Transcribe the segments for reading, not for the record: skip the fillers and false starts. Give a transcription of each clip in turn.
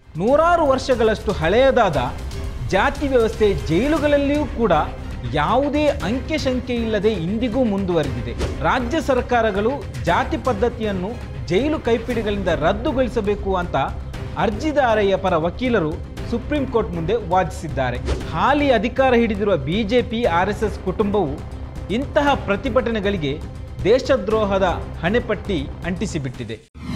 ನೂರಾರು ವರ್ಷಗಳಷ್ಟು ಹಳೆಯದಾದ ಜಾತಿ ವ್ಯವಸ್ಥೆ ಜೈಲುಗಳಲ್ಲಿಯೂ ಕೂಡ ಯಾವುದೇ ಅಂಕೆಸಂಖ್ಯೆ ಇಲ್ಲದೆ ಇಂದಿಗೂ ಮುಂದುವರೆದಿದೆ. ರಾಜ್ಯ ಸರ್ಕಾರಗಳು ಜಾತಿ ಪದ್ಧತಿಯನ್ನು ಜೈಲು ಕೈಪಿಡಿಗಳಿಂದ ರದ್ದುಗೊಳಿಸಬೇಕು ಅಂತ ಅರ್ಜಿದಾರರ ಪರ ವಕೀಲರು ಸುಪ್ರೀಂ ಕೋರ್ಟ್ ಮುಂದೆ ವಾದಿಸಿದ್ದಾರೆ. ಹಾಲಿ ಅಧಿಕಾರ ಹಿಡಿದಿರುವ ಬಿಜೆಪಿ ಆರ್ಎಸ್ಎಸ್ ಕುಟುಂಬವು ಇಂತಹ ಪ್ರತಿಭಟನೆಗಳಿಗೆ ದೇಶದ್ರೋಹದ ಹಣೆಪಟ್ಟಿ ಅಂಟಿಸಿಬಿಟ್ಟಿದೆ.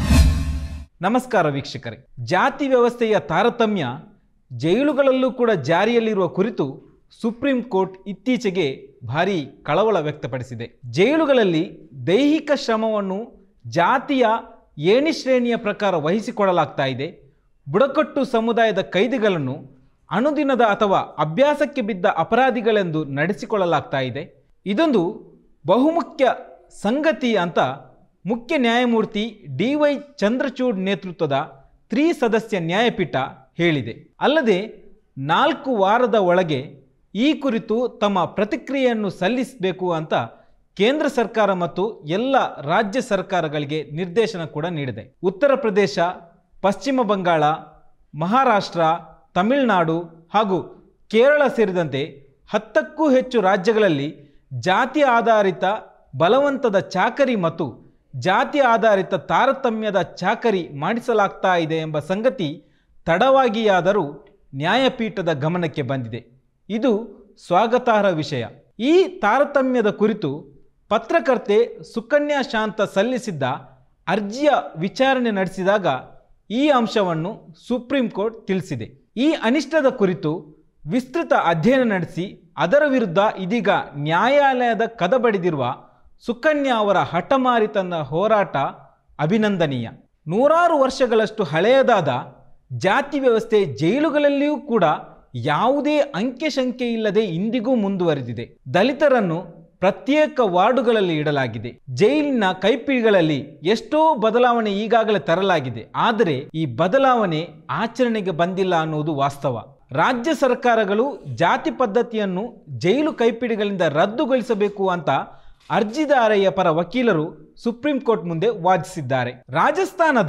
ನಮಸ್ಕಾರ ವೀಕ್ಷಕರೇ, ಜಾತಿ ವ್ಯವಸ್ಥೆಯ ತಾರತಮ್ಯ ಜೈಲುಗಳಲ್ಲೂ ಕೂಡ ಜಾರಿಯಲ್ಲಿರುವ ಕುರಿತು ಸುಪ್ರೀಂ ಕೋರ್ಟ್ ಇತ್ತೀಚೆಗೆ ಭಾರೀ ಕಳವಳ ವ್ಯಕ್ತಪಡಿಸಿದೆ. ಜೈಲುಗಳಲ್ಲಿ ದೈಹಿಕ ಶ್ರಮವನ್ನು ಜಾತಿಯ ಏಣಿ ಶ್ರೇಣಿಯ ಪ್ರಕಾರ ವಹಿಸಿಕೊಡಲಾಗ್ತಾ ಇದೆ. ಬುಡಕಟ್ಟು ಸಮುದಾಯದ ಕೈದಿಗಳನ್ನು ಅನುದಿನದ ಅಥವಾ ಅಭ್ಯಾಸಕ್ಕೆ ಬಿದ್ದ ಅಪರಾಧಿಗಳೆಂದು ನಡೆಸಿಕೊಳ್ಳಲಾಗ್ತಾ ಇದೆ. ಇದೊಂದು ಬಹುಮುಖ್ಯ ಸಂಗತಿ ಅಂತ ಮುಖ್ಯ ನ್ಯಾಯಮೂರ್ತಿ ಡಿ.ವೈ. ಚಂದ್ರಚೂಡ್ ನೇತೃತ್ವದ ತ್ರಿಸದಸ್ಯ ನ್ಯಾಯಪೀಠ ಹೇಳಿದೆ. ಅಲ್ಲದೆ 4 ವಾರದ ಒಳಗೆ ಈ ಕುರಿತು ತಮ್ಮ ಪ್ರತಿಕ್ರಿಯೆಯನ್ನು ಸಲ್ಲಿಸಬೇಕು ಅಂತ ಕೇಂದ್ರ ಸರ್ಕಾರ ಮತ್ತು ಎಲ್ಲ ರಾಜ್ಯ ಸರ್ಕಾರಗಳಿಗೆ ನಿರ್ದೇಶನ ಕೂಡ ನೀಡಿದೆ. ಉತ್ತರ ಪ್ರದೇಶ, ಪಶ್ಚಿಮ ಬಂಗಾಳ, ಮಹಾರಾಷ್ಟ್ರ, ತಮಿಳುನಾಡು ಹಾಗೂ ಕೇರಳ ಸೇರಿದಂತೆ 10ಕ್ಕೂ ಹೆಚ್ಚು ರಾಜ್ಯಗಳಲ್ಲಿ ಜಾತಿ ಆಧಾರಿತ ಬಲವಂತದ ಚಾಕರಿ ಮತ್ತು ಜಾತಿ ಆಧಾರಿತ ತಾರತಮ್ಯದ ಚಾಕರಿ ಮಾಡಿಸಲಾಗ್ತಾ ಇದೆ ಎಂಬ ಸಂಗತಿ ತಡವಾಗಿಯಾದರೂ ನ್ಯಾಯಪೀಠದ ಗಮನಕ್ಕೆ ಬಂದಿದೆ. ಇದು ಸ್ವಾಗತಾರ್ಹ ವಿಷಯ. ಈ ತಾರತಮ್ಯದ ಕುರಿತು ಪತ್ರಕರ್ತೆ ಸುಕನ್ಯಾ ಶಾಂತ ಸಲ್ಲಿಸಿದ್ದ ಅರ್ಜಿಯ ವಿಚಾರಣೆ ನಡೆಸಿದಾಗ ಈ ಅಂಶವನ್ನು ಸುಪ್ರೀಂ ಕೋರ್ಟ್ ತಿಳಿಸಿದೆ. ಈ ಅನಿಷ್ಟದ ಕುರಿತು ವಿಸ್ತೃತ ಅಧ್ಯಯನ ನಡೆಸಿ ಅದರ ವಿರುದ್ಧ ಇದೀಗ ನ್ಯಾಯಾಲಯದ ಕದ ಬಡಿದಿರುವ ಸುಕನ್ಯಾ ಅವರ ಹಠಮಾರಿತನ ಹೋರಾಟ ಅಭಿನಂದನೀಯ. ನೂರಾರು ವರ್ಷಗಳಷ್ಟು ಹಳೆಯದಾದ ಜಾತಿ ವ್ಯವಸ್ಥೆ ಜೈಲುಗಳಲ್ಲಿಯೂ ಕೂಡ ಯಾವುದೇ ಅಂಕೆಸಂಖ್ಯೆ ಇಲ್ಲದೆ ಇಂದಿಗೂ ಮುಂದುವರೆದಿದೆ. ದಲಿತರನ್ನು ಪ್ರತ್ಯೇಕ ವಾರ್ಡುಗಳಲ್ಲಿ ಇಡಲಾಗಿದೆ. ಜೈಲಿನ ಕೈಪಿಡಿಗಳಲ್ಲಿ ಎಷ್ಟೋ ಬದಲಾವಣೆ ಈಗಾಗಲೇ ತರಲಾಗಿದೆ. ಆದರೆ ಈ ಬದಲಾವಣೆ ಆಚರಣೆಗೆ ಬಂದಿಲ್ಲ ಅನ್ನುವುದು ವಾಸ್ತವ. ರಾಜ್ಯ ಸರ್ಕಾರಗಳು ಜಾತಿ ಪದ್ಧತಿಯನ್ನು ಜೈಲು ಕೈಪಿಡಿಗಳಿಂದ ರದ್ದುಗೊಳಿಸಬೇಕು ಅಂತ ಅರ್ಜಿದಾರರ ಪರ ವಕೀಲರು ಸುಪ್ರೀಂ ಕೋರ್ಟ್ ಮುಂದೆ ವಾದಿಸಿದ್ದಾರೆ. ರಾಜಸ್ಥಾನದ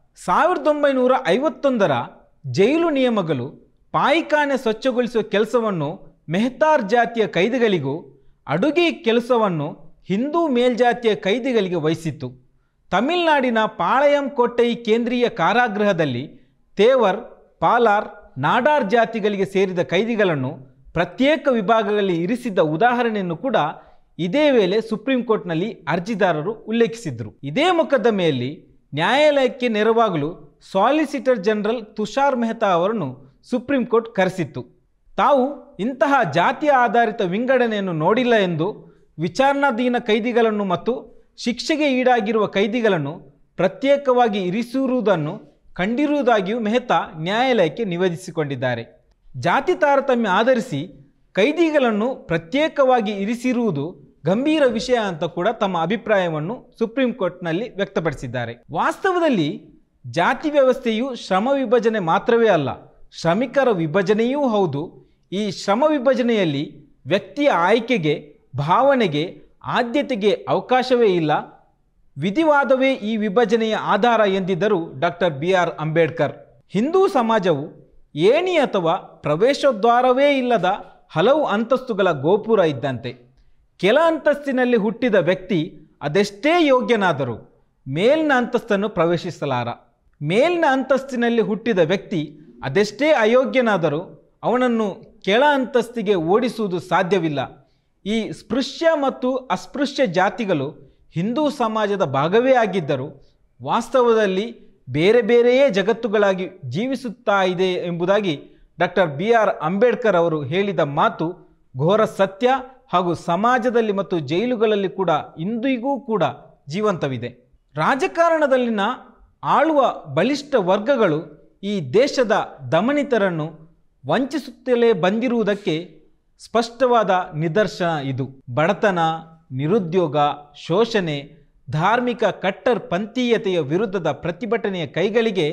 1951ರ ಜೈಲು ನಿಯಮಗಳು ಪಾಯಿಖಾನೆ ಸ್ವಚ್ಛಗೊಳಿಸುವ ಕೆಲಸವನ್ನು ಮೆಹ್ತಾರ್ ಜಾತಿಯ ಕೈದಿಗಳಿಗೂ ಅಡುಗೆ ಕೆಲಸವನ್ನು ಹಿಂದೂ ಮೇಲ್ಜಾತಿಯ ಕೈದಿಗಳಿಗೆ ವಹಿಸಿತ್ತು. ತಮಿಳುನಾಡಿನ ಪಾಳಯಂ ಕೋಟ್ಟೈ ಕೇಂದ್ರೀಯ ಕಾರಾಗೃಹದಲ್ಲಿ ತೇವರ್, ಪಾಲಾರ್, ನಾಡಾರ್ ಜಾತಿಗಳಿಗೆ ಸೇರಿದ ಕೈದಿಗಳನ್ನು ಪ್ರತ್ಯೇಕ ವಿಭಾಗಗಳಲ್ಲಿ ಇರಿಸಿದ್ದ ಉದಾಹರಣೆಯನ್ನು ಕೂಡ ಇದೇ ವೇಳೆ ಸುಪ್ರೀಂ ಕೋರ್ಟ್ನಲ್ಲಿ ಅರ್ಜಿದಾರರು ಉಲ್ಲೇಖಿಸಿದ್ರು. ಇದೇ ಮೊಕದ್ದಮೆಯಲ್ಲಿ ನ್ಯಾಯಾಲಯಕ್ಕೆ ನೆರವಾಗಲು ಸಾಲಿಸಿಟರ್ ಜನರಲ್ ತುಷಾರ್ ಮೆಹ್ತಾ ಅವರನ್ನು ಸುಪ್ರೀಂ ಕೋರ್ಟ್ ಕರೆಸಿತ್ತು. ತಾವು ಇಂತಹ ಜಾತಿಯ ಆಧಾರಿತ ವಿಂಗಡಣೆಯನ್ನು ನೋಡಿಲ್ಲ ಎಂದು ವಿಚಾರಣಾಧೀನ ಕೈದಿಗಳನ್ನು ಮತ್ತು ಶಿಕ್ಷೆಗೆ ಈಡಾಗಿರುವ ಕೈದಿಗಳನ್ನು ಪ್ರತ್ಯೇಕವಾಗಿ ಇರಿಸಿರುವುದನ್ನು ಕಂಡಿರುವುದಾಗಿಯೂ ಮೆಹ್ತಾ ನ್ಯಾಯಾಲಯಕ್ಕೆ ನಿವೇದಿಸಿಕೊಂಡಿದ್ದಾರೆ. ಜಾತಿ ತಾರತಮ್ಯ ಆಧರಿಸಿ ಕೈದಿಗಳನ್ನು ಪ್ರತ್ಯೇಕವಾಗಿ ಇರಿಸಿರುವುದು ಗಂಭೀರ ವಿಷಯ ಅಂತ ಕೂಡ ತಮ್ಮ ಅಭಿಪ್ರಾಯವನ್ನು ಸುಪ್ರೀಂ ಕೋರ್ಟ್ನಲ್ಲಿ ವ್ಯಕ್ತಪಡಿಸಿದ್ದಾರೆ. ವಾಸ್ತವದಲ್ಲಿ ಜಾತಿ ವ್ಯವಸ್ಥೆಯು ಶ್ರಮ ವಿಭಜನೆ ಮಾತ್ರವೇ ಅಲ್ಲ, ಶ್ರಮಿಕರ ವಿಭಜನೆಯೂ ಹೌದು. ಈ ಶ್ರಮ ವಿಭಜನೆಯಲ್ಲಿ ವ್ಯಕ್ತಿಯ ಆಯ್ಕೆಗೆ, ಭಾವನೆಗೆ, ಆದ್ಯತೆಗೆ ಅವಕಾಶವೇ ಇಲ್ಲ. ವಿಧಿವಾದವೇ ಈ ವಿಭಜನೆಯ ಆಧಾರ ಎಂದಿದ್ದರು ಡಾಕ್ಟರ್ ಬಿ.ಆರ್. ಅಂಬೇಡ್ಕರ್. ಹಿಂದೂ ಸಮಾಜವು ಏಣಿ ಅಥವಾ ಪ್ರವೇಶದ್ವಾರವೇ ಇಲ್ಲದ ಹಲವು ಅಂತಸ್ತುಗಳ ಗೋಪುರ ಇದ್ದಂತೆ. ಕೆಲ ಅಂತಸ್ತಿನಲ್ಲಿ ಹುಟ್ಟಿದ ವ್ಯಕ್ತಿ ಅದೆಷ್ಟೇ ಯೋಗ್ಯನಾದರೂ ಮೇಲಿನ ಅಂತಸ್ತನ್ನು ಪ್ರವೇಶಿಸಲಾರ. ಮೇಲಿನ ಅಂತಸ್ತಿನಲ್ಲಿ ಹುಟ್ಟಿದ ವ್ಯಕ್ತಿ ಅದೆಷ್ಟೇ ಅಯೋಗ್ಯನಾದರೂ ಅವನನ್ನು ಕೆಳ ಅಂತಸ್ತಿಗೆ ಓಡಿಸುವುದು ಸಾಧ್ಯವಿಲ್ಲ. ಈ ಸ್ಪೃಶ್ಯ ಮತ್ತು ಅಸ್ಪೃಶ್ಯ ಜಾತಿಗಳು ಹಿಂದೂ ಸಮಾಜದ ಭಾಗವೇ ಆಗಿದ್ದರೂ ವಾಸ್ತವದಲ್ಲಿ ಬೇರೆ ಬೇರೆಯೇ ಜಗತ್ತುಗಳಾಗಿ ಜೀವಿಸುತ್ತಾ ಇದೆ ಎಂಬುದಾಗಿ ಡಾಕ್ಟರ್ ಬಿ.ಆರ್. ಅಂಬೇಡ್ಕರ್ ಅವರು ಹೇಳಿದ ಮಾತು ಘೋರ ಸತ್ಯ ಹಾಗೂ ಸಮಾಜದಲ್ಲಿ ಮತ್ತು ಜೈಲುಗಳಲ್ಲಿ ಕೂಡ ಇಂದಿಗೂ ಕೂಡ ಜೀವಂತವಿದೆ. ರಾಜಕಾರಣದಲ್ಲಿನ ಆಳುವ ಬಲಿಷ್ಠ ವರ್ಗಗಳು ಈ ದೇಶದ ದಮನಿತರನ್ನು ವಂಚಿಸುತ್ತಲೇ ಬಂದಿರುವುದಕ್ಕೆ ಸ್ಪಷ್ಟವಾದ ನಿದರ್ಶನ ಇದು. ಬಡತನ, ನಿರುದ್ಯೋಗ, ಶೋಷಣೆ, ಧಾರ್ಮಿಕ ಕಟ್ಟರ್ ಪಂಥೀಯತೆಯ ವಿರುದ್ಧದ ಪ್ರತಿಭಟನೆಯ ಕೈಗಳಿಗೆ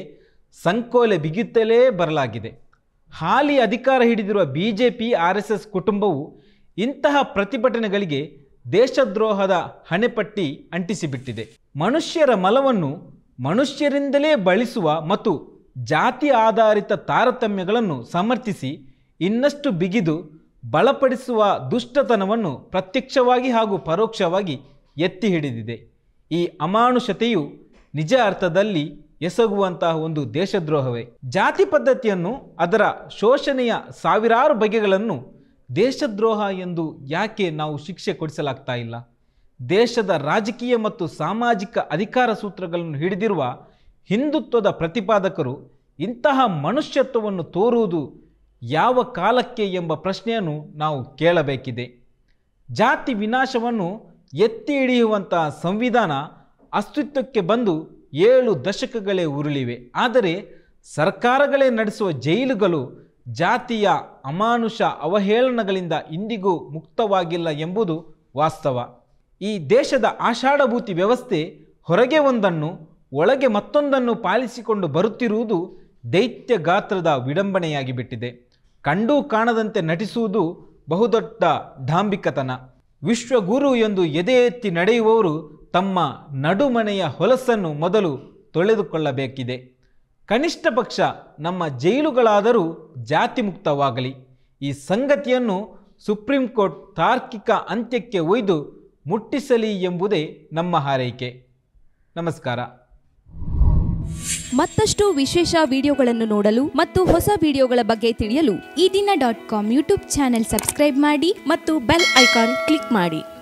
ಸಂಕೋಲೆ ಬಿಗುತ್ತಲೇ ಬರಲಾಗಿದೆ. ಹಾಲಿ ಅಧಿಕಾರ ಹಿಡಿದಿರುವ ಬಿಜೆಪಿ ಆರ್ಎಸ್ಎಸ್ ಕುಟುಂಬವು ಇಂತಹ ಪ್ರತಿಭಟನೆಗಳಿಗೆ ದೇಶದ್ರೋಹದ ಹಣೆಪಟ್ಟಿ ಅಂಟಿಸಿಬಿಟ್ಟಿದೆ. ಮನುಷ್ಯರ ಮಲವನ್ನು ಮನುಷ್ಯರಿಂದಲೇ ಬಳಸುವ ಮತ್ತು ಜಾತಿ ಆಧಾರಿತ ತಾರತಮ್ಯಗಳನ್ನು ಸಮರ್ಥಿಸಿ ಇನ್ನಷ್ಟು ಬಿಗಿದು ಬಲಪಡಿಸುವ ದುಷ್ಟತನವನ್ನು ಪ್ರತ್ಯಕ್ಷವಾಗಿ ಹಾಗೂ ಪರೋಕ್ಷವಾಗಿ ಎತ್ತಿ ಹಿಡಿದಿದೆ. ಈ ಅಮಾನುಷತೆಯು ನಿಜ ಅರ್ಥದಲ್ಲಿ ಎಸಗುವಂತಹ ಒಂದು ದೇಶದ್ರೋಹವೇ. ಜಾತಿ ಪದ್ಧತಿಯನ್ನು, ಅದರ ಶೋಷಣೆಯ ಸಾವಿರಾರು ಬಗೆಗಳನ್ನು ದೇಶದ್ರೋಹ ಎಂದು ಯಾಕೆ ನಾವು ಶಿಕ್ಷೆ ಕೊಡಿಸಲಾಗ್ತಾ ಇಲ್ಲ? ದೇಶದ ರಾಜಕೀಯ ಮತ್ತು ಸಾಮಾಜಿಕ ಅಧಿಕಾರ ಸೂತ್ರಗಳನ್ನು ಹಿಡಿದಿರುವ ಹಿಂದುತ್ವದ ಪ್ರತಿಪಾದಕರು ಇಂತಹ ಮನುಷ್ಯತ್ವವನ್ನು ತೋರುವುದು ಯಾವ ಕಾಲಕ್ಕೆ ಎಂಬ ಪ್ರಶ್ನೆಯನ್ನು ನಾವು ಕೇಳಬೇಕಿದೆ. ಜಾತಿ ವಿನಾಶವನ್ನು ಎತ್ತಿ ಹಿಡಿಯುವಂತಹ ಸಂವಿಧಾನ ಅಸ್ತಿತ್ವಕ್ಕೆ ಬಂದು 7 ದಶಕಗಳೇ ಉರುಳಿವೆ. ಆದರೆ ಸರ್ಕಾರಗಳೇ ನಡೆಸುವ ಜೈಲುಗಳು ಜಾತಿಯ ಅಮಾನುಷ ಅವಹೇಳನಗಳಿಂದ ಇಂದಿಗೂ ಮುಕ್ತವಾಗಿಲ್ಲ ಎಂಬುದು ವಾಸ್ತವ. ಈ ದೇಶದ ಆಷಾಢಭೂತಿ ವ್ಯವಸ್ಥೆ ಹೊರಗೆ ಒಂದನ್ನು ಒಳಗೆ ಮತ್ತೊಂದನ್ನು ಪಾಲಿಸಿಕೊಂಡು ಬರುತ್ತಿರುವುದು ದೈತ್ಯ ಗಾತ್ರದ ವಿಡಂಬನೆಯಾಗಿ ಬಿಟ್ಟಿದೆ. ಕಂಡೂ ಕಾಣದಂತೆ ನಟಿಸುವುದು ಬಹುದೊಡ್ಡ ಡಾಂಬಿಕತನ. ವಿಶ್ವಗುರು ಎಂದು ಎದೆ ಎತ್ತಿ ನಡೆಯುವವರು ತಮ್ಮ ನಡುಮನೆಯ ಹೊಲಸನ್ನು ಮೊದಲು ತೊಳೆದುಕೊಳ್ಳಬೇಕಿದೆ. ಕನಿಷ್ಠ ಪಕ್ಷ ನಮ್ಮ ಜೈಲುಗಳಾದರೂ ಜಾತಿ ಮುಕ್ತವಾಗಲಿ. ಈ ಸಂಗತಿಯನ್ನು ಸುಪ್ರೀಂ ಕೋರ್ಟ್ ತಾರ್ಕಿಕ ಅಂತ್ಯಕ್ಕೆ ಒಯ್ದು ಮುಟ್ಟಿಸಲಿ ಎಂಬುದೇ ನಮ್ಮ ಹಾರೈಕೆ. ನಮಸ್ಕಾರ. ಮತ್ತಷ್ಟು ವಿಶೇಷ ವಿಡಿಯೋಗಳನ್ನು ನೋಡಲು ಮತ್ತು ಹೊಸ ವಿಡಿಯೋಗಳ ಬಗ್ಗೆ ತಿಳಿಯಲು ಈ ದಿನ .com ಯೂಟ್ಯೂಬ್ ಚಾನೆಲ್ ಸಬ್ಸ್ಕ್ರೈಬ್ ಮಾಡಿ ಮತ್ತು ಬೆಲ್ ಐಕಾನ್ ಕ್ಲಿಕ್ ಮಾಡಿ.